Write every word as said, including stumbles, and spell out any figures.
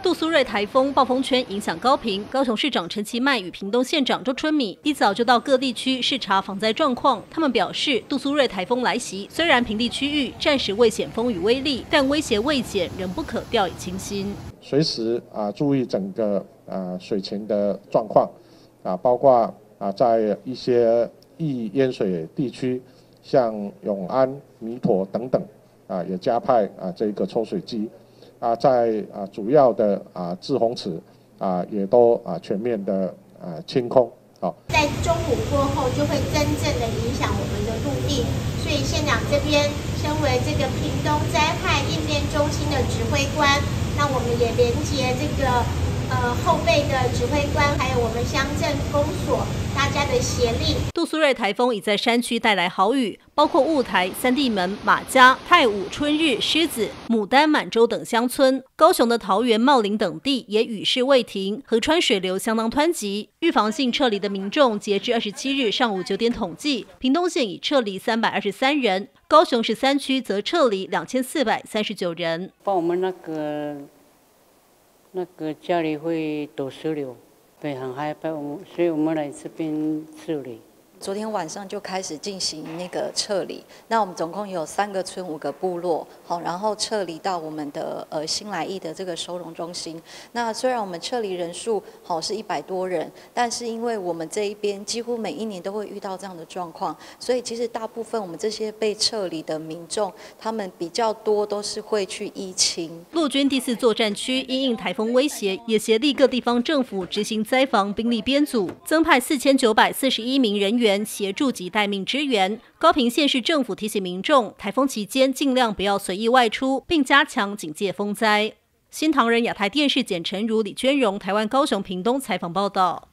杜苏芮台风暴风圈影响高屏，高雄市长陈其迈与屏东县长周春米一早就到各地区视察防灾状况。他们表示，杜苏芮台风来袭，虽然平地区域暂时未显风雨威力，但威胁未减，仍不可掉以轻心。 随时啊注意整个啊水情的状况啊，包括啊在一些易淹水地区，像永安、弥陀等等啊，也加派啊这个抽水机。 啊，在啊主要的啊滞洪池啊，也都啊全面的啊清空。好， 在中午过后就会真正的影响我们的陆地，所以县长这边身为这个屏东灾害应变中心的指挥官，那我们也连接这个呃后备的指挥官，还有我们乡镇公所。 大家的协力。 杜苏芮台风已在山区带来豪雨，包括雾台、三地门、马家、太武、春日、狮子、牡丹、满洲等乡村。高雄的桃园、茂林等地也雨势未停，河川水流相当湍急。预防性撤离的民众，截至二十七日上午九点统计，屏东县已撤离三百二十三人，高雄十三区则撤离两千四百三十九人。 帮我们那个那个家里会堵石流。 对，很害怕，所以我们来这边撤离。 昨天晚上就开始进行那个撤离，那我们总共有三个村五个部落，好，然后撤离到我们的呃新来义的这个收容中心。那虽然我们撤离人数好是一百多人，但是因为我们这一边几乎每一年都会遇到这样的状况，所以其实大部分我们这些被撤离的民众，他们比较多都是会去依亲。 陆军第四作战区因应台风威胁，也协力各地方政府执行灾防兵力编组，增派四千九百四十一名人员。 协助及待命支援。高屏县市政府提醒民众，台风期间尽量不要随意外出，并加强警戒风灾。新唐人亚太电视简晨如、李娟荣，台湾高雄屏东采访报道。